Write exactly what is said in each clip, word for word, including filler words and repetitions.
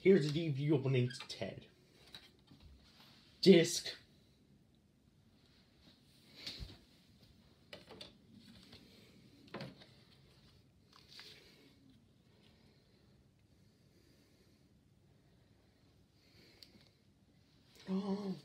Here's the D V D opening to Ted. Disc. Oh.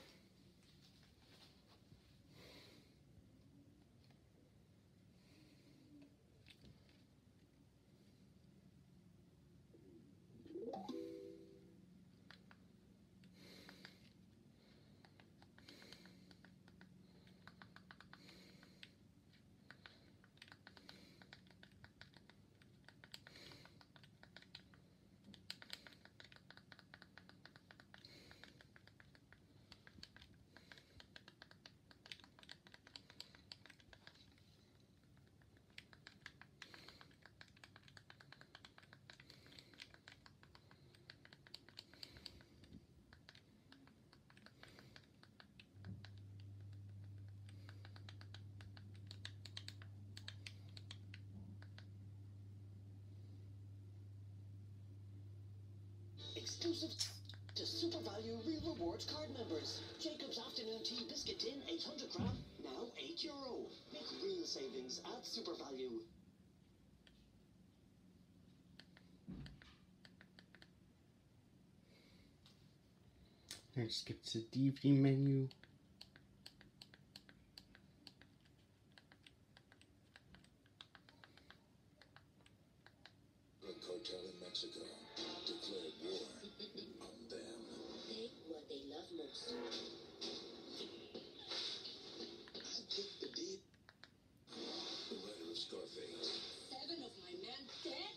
Exclusive to Super Value Real Rewards card members. Jacob's Afternoon Tea Biscuit Tin, eight hundred gram, now eight euro. Make real savings at Super Value. Let's get to the D V D menu. The cartel in Mexico declared war on them. Take what they love most. I picked the deep. The writer of Scarface. Seven of my men dead?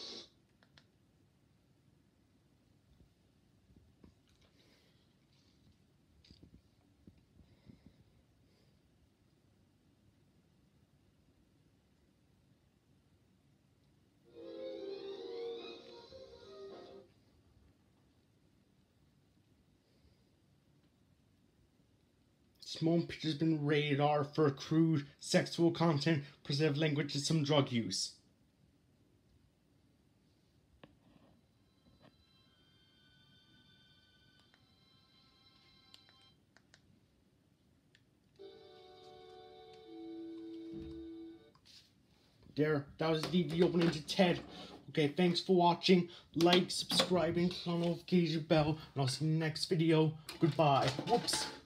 Small picture has been rated R for crude sexual content, preserved language, and some drug use. There, that was the D V D opening to Ted. Okay, thanks for watching. Like, subscribe, and click on the notification bell, and I'll see you in the next video. Goodbye. Whoops.